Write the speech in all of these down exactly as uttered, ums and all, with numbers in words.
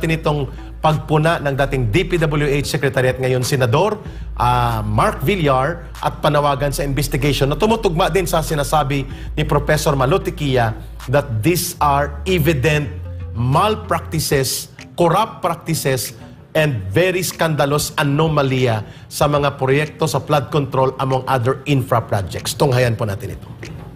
natin itong pagpuna ng dating D P W H Secretariat, ngayon Senador uh, Mark Villar, at panawagan sa investigation na tumutugma din sa sinasabi ni Professor Malotiquia that these are evident malpractices, corrupt practices, and very scandalous anomalia sa mga proyekto sa flood control among other infra projects. Tunghayan po natin ito.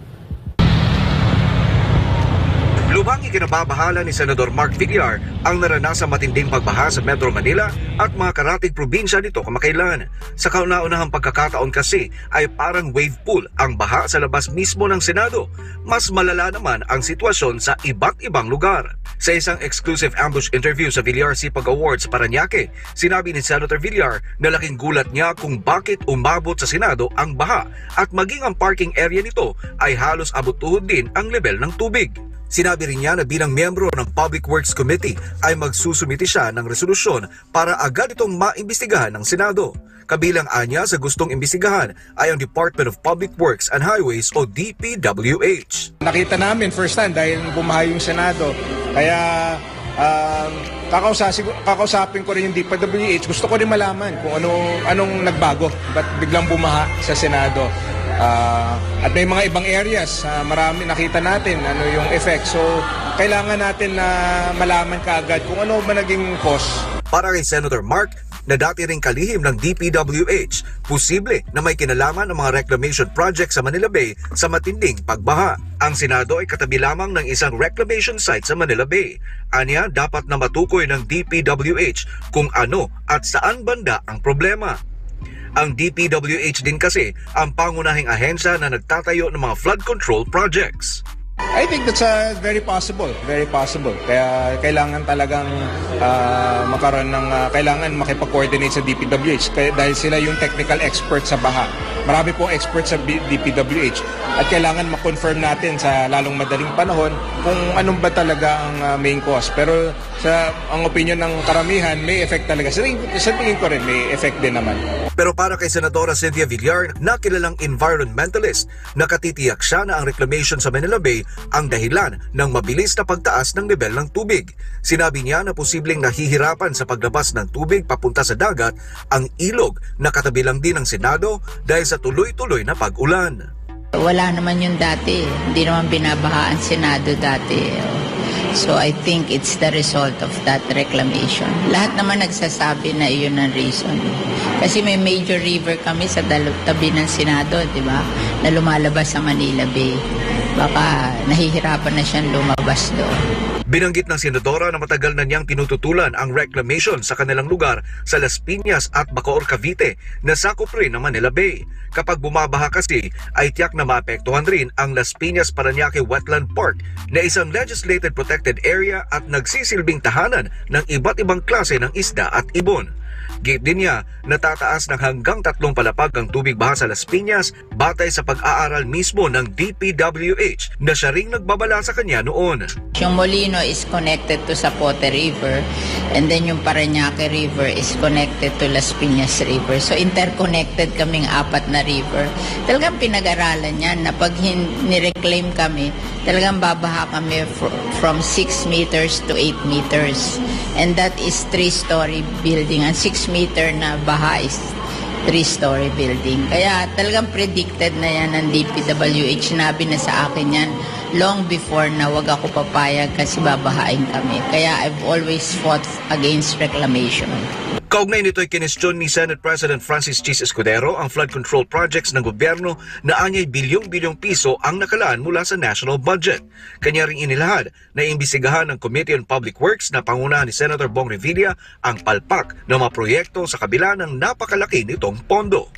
Lubhang ikinababahala ni Senador Mark Villar ang naranasang matinding pagbaha sa Metro Manila at mga karatig probinsya nito kamakailan. Sa kauna-unahang pagkakataon kasi ay parang wave pool ang baha sa labas mismo ng Senado. Mas malala naman ang sitwasyon sa iba't ibang lugar. Sa isang exclusive ambush interview sa Villar Sipag Awards Parañaque, sinabi ni Senator Villar na laking gulat niya kung bakit umabot sa Senado ang baha at maging ang parking area nito ay halos abot-tuhod din ang level ng tubig. Sinabi rin niya na bilang miyembro ng Public Works Committee ay magsusumiti siya ng resolusyon para agad itong maimbestigahan ng Senado. Kabilang anya sa gustong imbestigahan ay ang Department of Public Works and Highways o D P W H. Nakita namin first hand dahil bumaha yung Senado. Kaya um, kakausapin, kakausapin ko rin yung D P W H. Gusto ko rin malaman kung ano, anong nagbago. Ba't biglang bumaha sa Senado. Uh, at may mga ibang areas, uh, marami nakita natin ano yung effect. So, kailangan natin na malaman kaagad kung ano ba naging cause. Para kay Senator Mark, na dati ring kalihim ng D P W H, posible na may kinalaman ng mga reclamation project sa Manila Bay sa matinding pagbaha. Ang Senado ay katabi lamang ng isang reclamation site sa Manila Bay. Anya, dapat na matukoy ng D P W H kung ano at saan banda ang problema. Ang D P W H din kasi ang pangunahing ahensya na nagtatayo ng mga flood control projects. I think that's uh, very possible, very possible. Kaya kailangan talagang uh, makaroon ng, uh, kailangan makipag-coordinate sa D P W H kaya, dahil sila yung technical expert sa baha. Marami pong experts sa D P W H at kailangan ma-confirm natin sa lalong madaling panahon kung anong ba talaga ang uh, main cause. Pero sa ang opinion ng karamihan, may effect talaga. Sa, sa tingin ko rin, may effect din naman. Pero para kay Senadora Cynthia Villar, na kilalang environmentalist, nakatitiyak siya na ang reclamation sa Manila Bay ang dahilan ng mabilis na pagtaas ng level ng tubig. Sinabi niya na posibleng nahihirapan sa paglabas ng tubig papunta sa dagat ang ilog na katabi lang din ng Senado dahil sa tuloy-tuloy na pag-ulan. Wala naman yun dati. Hindi naman binabaha ang Senado dati. So I think it's the result of that reclamation. Lahat naman nagsasabi na iyon ang reason. Kasi may major river kami sa tabi ng Senado, di ba? Na lumalabas sa Manila Bay. Baka nahihirapan na siyang lumabas doon. Binanggit ng Senadora na matagal na niyang tinututulan ang reclamation sa kanilang lugar sa Las Piñas at Bacoor, Cavite na sakop rin ng Manila Bay. Kapag bumabaha kasi ay tiyak na maapektuhan rin ang Las Piñas Parañaque Wetland Park na isang legislated protected area at nagsisilbing tahanan ng iba't ibang klase ng isda at ibon. Gate din niya, natataas ng hanggang tatlong palapag ang tubig baha sa Las Piñas batay sa pag-aaral mismo ng D P W H na siya ring nagbabala sa kanya noon. Yung Molino is connected to Zapote River and then yung Parañaque River is connected to Las Piñas River. So interconnected kaming apat na river. Talagang pinag-aralan niya na pag nireclaim kami, talagang babaha kami from six meters to eight meters. And that is three-story building. Ang six meter na baha is three-story building. Kaya talagang predicted na yan ng D P W H. Sinabi na sa akin yan long before na wag ako papayag kasi babahain kami. Kaya I've always fought against reclamation. Kaugnay nito ay kinestyon ni Senate President Francis Chis Escudero ang flood control projects ng gobyerno na anyay bilyong-bilyong piso ang nakalaan mula sa national budget. Kanya ring inilahad na imbisigahan ng Committee on Public Works na pangunahan ni Senator Bong Revilla ang palpak ng mga proyekto sa kabila ng napakalaki nitong pondo.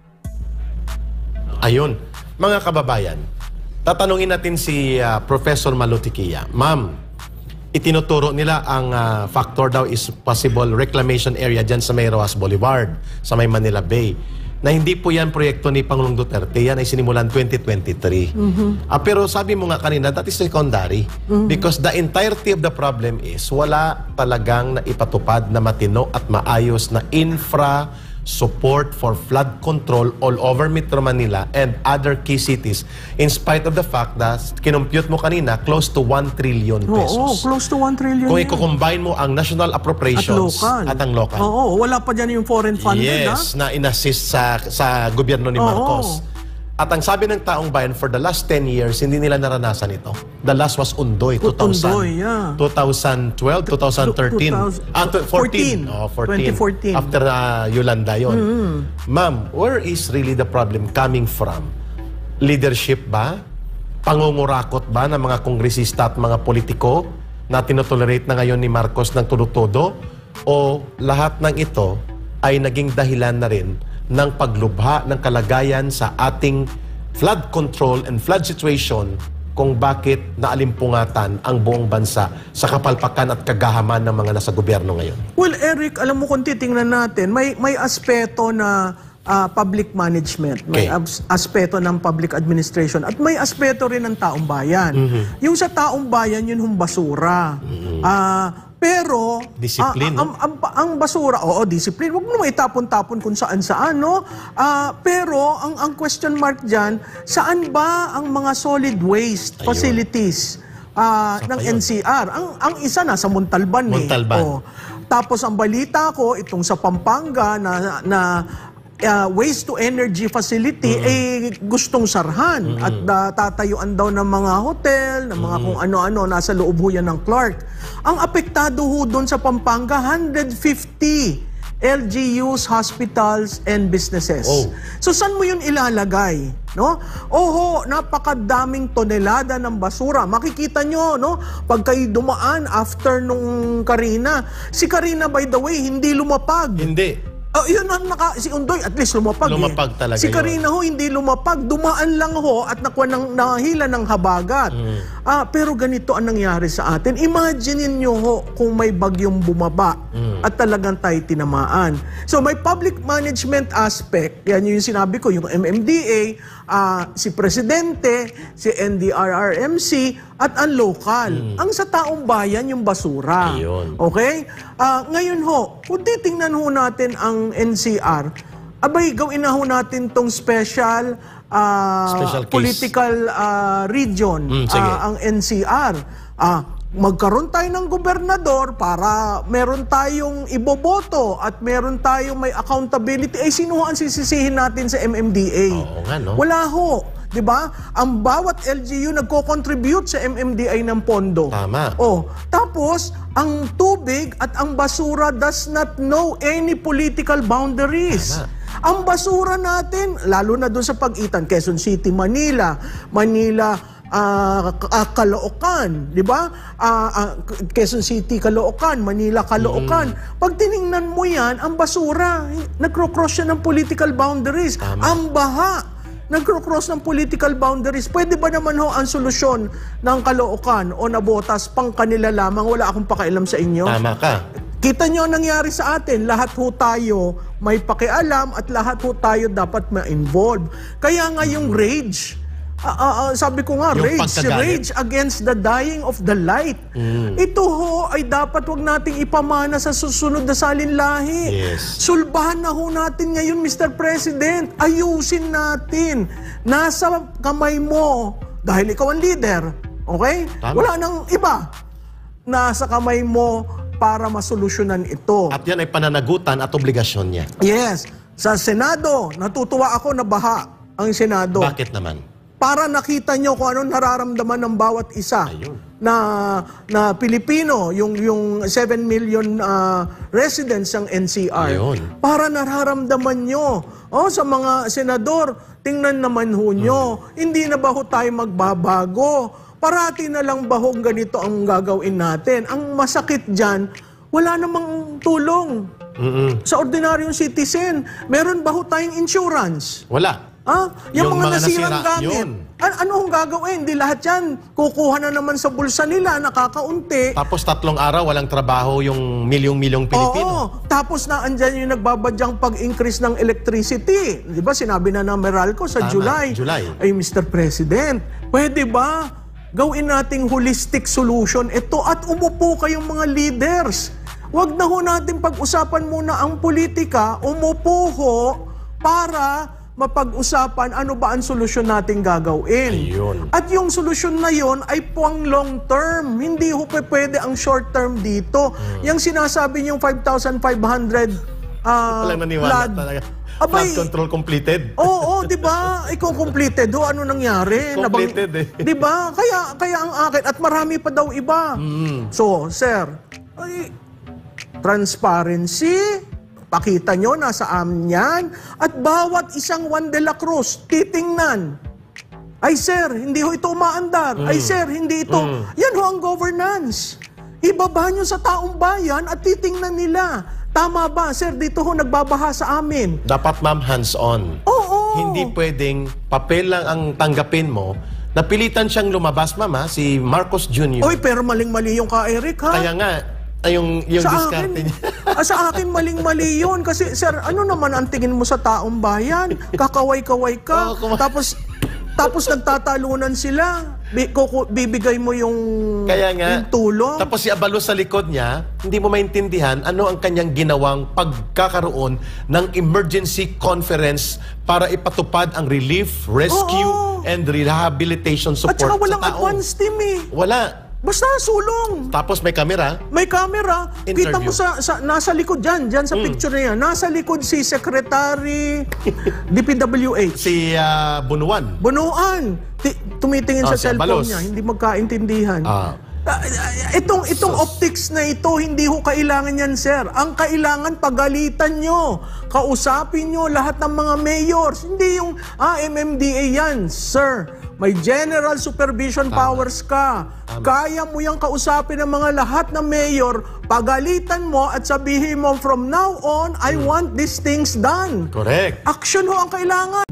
Ayun, mga kababayan, tatanungin natin si uh, Professor Malotiquia. Ma'am, itinuturo nila ang uh, factor daw is possible reclamation area dyan sa may Rojas Boulevard, sa may Manila Bay. Na hindi po yan proyekto ni Pangulong Duterte, yan ay sinimulan twenty twenty-three. Mm-hmm. uh, pero sabi mo nga kanina, that is secondary. Mm-hmm. Because the entirety of the problem is wala talagang naipatupad na matino at maayos na infra support for flood control all over Metro Manila and other key cities in spite of the fact that kinumpute mo kanina close to one trillion pesos. Oo, close to one trillion. Kung yan. i-combine mo ang national At appropriations local. at ang local. Oo, wala pa dyan yung foreign funded, ha? Yes, na inassist sa sa gobyerno ni Oo. Marcos. At ang sabi ng taong bayan, for the last ten years, hindi nila naranasan ito. The last was Undoy, two thousand, Undoy, yeah. twenty twelve, twenty thirteen. two thousand Ah, tw- fourteen. Oh, fourteen. twenty fourteen. After uh, Yolanda yun. Mm-hmm. Ma'am, where is really the problem coming from? Leadership ba? Pangungurakot ba ng mga kongresista at mga politiko na tinotolerate na ngayon ni Marcos ng todo-todo? O lahat ng ito ay naging dahilan na rin ng paglubha ng kalagayan sa ating flood control and flood situation kung bakit naalimpungatan ang buong bansa sa kapalpakan at kagahaman ng mga nasa gobyerno ngayon? Well, Eric, alam mo kung titingnan natin, may may aspeto na ah, public management, may Okay. abs- aspeto ng public administration, at may aspeto rin ng taong bayan. Mm-hmm. Yung sa taong bayan, yun yung basura. Ah, pero Discipline, ah, ang, ang, ang basura, oo, discipline. Huwag mo naman itapon-tapon kung saan-saan, no? Ah, pero ang ang question mark diyan, saan ba ang mga solid waste Ayun. facilities ah, Saan ng pa yun? N C R? Ang ang isa nasa Montalban, eh. Montalban. Oh. Tapos ang balita ko itong sa Pampanga na na uh, waste to energy facility eh gustong sarhan at uh, tatayuan daw ng mga hotel, ng mga kung ano-ano nasa loob ho yan ng Clark. Ang apektado ho doon sa Pampanga, one hundred fifty L G Us, hospitals, and businesses. Oh. So saan mo yun ilalagay? No? Oho, napakadaming tonelada ng basura. Makikita nyo, no? Pag kayo dumaan after nung Karina, si Karina, by the way, hindi lumapag. Hindi. Oh, yun ang naka, si Undoy at least lumapag, Lumapag eh. talaga Si yun. Karina ho hindi lumapag, dumaan lang ho at nakuha ng nahila ng habagat. Mm. Ah, pero ganito ang nangyari sa atin. Imagine niyo ho kung may bagyong bumaba Mm. at talagang tayo tinamaan. So may public management aspect, yan yung sinabi ko, yung M M D A, ah, si Presidente, si N D R R M C, at ang local. Ang sa taong bayan, yung basura. Mm. Ayun. Okay? Ah, ngayon ho, kung titingnan ho natin ang N C R, abay, gawin na ho natin tong special, ah, Special case. political ah, region, Mm, sige. ah, ang N C R. Ah, magkaroon tayo ng gobernador para meron tayong iboboto at meron tayong may accountability. Eh, sino ho ang sisisihin natin sa M M D A? Oo nga, no? Wala ho. 'Di ba? Ang bawat L G U nagko-contribute sa M M D A ng pondo. Tama. Oh, tapos ang tubig at ang basura does not know any political boundaries. Tama. Ang basura natin, lalo na doon sa pagitan Quezon City, Manila, Manila, ah, ah, Caloocan, 'di ba? Ah, ah, Quezon City, Caloocan, Manila, Caloocan. Pag tiningnan mo 'yan, ang basura, nagcro-cross siya ng political boundaries. Tama. Ang baha, nagcro-cross ng political boundaries. Pwede ba naman ho ang solusyon ng Caloocan o Nabotas pang kanila lamang? Wala akong pakialam sa inyo. Tama ka. Kita nyo ang nangyari sa atin. Lahat ho tayo may pakialam at lahat ho tayo dapat ma-involve. Kaya nga yung rage, ah, ah, ah, sabi ko nga, Yung rage, pagkagalit. rage against the dying of the light. Ito ho ay dapat wag nating ipamana sa susunod na salinlahi. Yes. Sulbahan na ho natin ngayon, Mister President. Ayusin natin. Nasa kamay mo, dahil ikaw ang leader, okay? Tama. Wala nang iba. Nasa kamay mo para masolusyonan ito. At yan ay pananagutan at obligasyon niya. Yes. Sa Senado, natutuwa ako na baha ang Senado. Bakit naman? Para nakita nyo kung anong nararamdaman ng bawat isa Ayun. na na Pilipino, yung yung seven million ah, residents ng N C R. Ayun. Para nararamdaman nyo. Oh, sa mga senador, tingnan naman ho nyo. Hindi na ba ho tayo magbabago? Parati na lang ba ho ganito ang gagawin natin? Ang masakit dyan, wala namang tulong. Mm-mm. Sa ordinaryong citizen, meron ba ho tayong insurance? Wala. Ah, yung, Yung mga, mga nasirang nasira, gamit. yun. An- ano hong gagawin? Di lahat yan. Kukuha na naman sa bulsa nila, nakakaunti. Tapos tatlong araw, walang trabaho yung milyong-milyong Pilipino. Oo. Tapos na andyan yung nagbabadyang pag-increase ng electricity. Di ba sinabi na ng Meralco sa Tama, July. July. Ay, Mister President, pwede ba gawin nating holistic solution ito at umupo kayong mga leaders? wag na ho natin pag-usapan muna ang politika, umupo ho para mapag-usapan ano ba ang solusyon natin gagawin. Ayun. At yung solusyon na yon ay pang long term. Hindi ho pe- pwede ang short term dito. Hmm. Yung sinasabi niyong five thousand five hundred uh, Walang naniwala flood. talaga. Abay, Flood control completed. Oo, oh, 'di ba? Ikaw completed. Ho, ano nangyari? Completed eh. 'Di ba? Kaya kaya ang akin at marami pa daw iba. Mm. So, sir, ay, transparency, pakita nyo, nasa amin yan. At bawat isang Juan de la Cruz, titingnan. Ay sir, hindi ho ito umaandar. Ay sir, hindi ito. Yan ho ang governance. Ibaba nyo sa taong bayan at titingnan nila. Tama ba? Sir, dito ho nagbabaha sa amin. Dapat ma'am hands-on. Oo. Hindi pwedeng papel lang ang tanggapin mo. Napilitan siyang lumabas, mama, si Marcos Junior Oy, pero maling-mali yung ka, Eric, ha? Kaya nga, ay, yung, yung sa diskarte akin, niya. ah, sa akin maling-mali yun. Kasi, sir, ano naman ang tingin mo sa taong bayan? Kakaway-kaway ka. Oo, kuma- tapos, tapos nagtatalunan sila. Bi- kuku- bibigay mo yung, Kaya nga, yung tulong. tapos si Abalo sa likod niya, hindi mo maintindihan ano ang kanyang ginawang pagkakaroon ng emergency conference para ipatupad ang relief, rescue, Oo. and rehabilitation At support saka walang sa tao. advance team eh. Wala. Basta sulong. Tapos may kamera. May camera. Kita mo Interview. sa, sa nasa likod dyan, dyan sa picture na yan. Nasa likod si Secretary D P W H. Si ah, Bunuan. Bunuan. Ti- tumitingin Ah, sa si cellphone Abalos. niya. Hindi magkaintindihan. Ah. Ah, ah, itong itong optics na ito, hindi ho kailangan yan, sir. Ang kailangan, pagalitan nyo. Kausapin nyo lahat ng mga mayors. Hindi yung, ah, M M D A yan, sir. May general supervision powers ka. Kaya mo yung kausapin ng mga lahat ng mayor, pagalitan mo at sabihin mo, from now on, I want these things done. Correct. Action ho ang kailangan.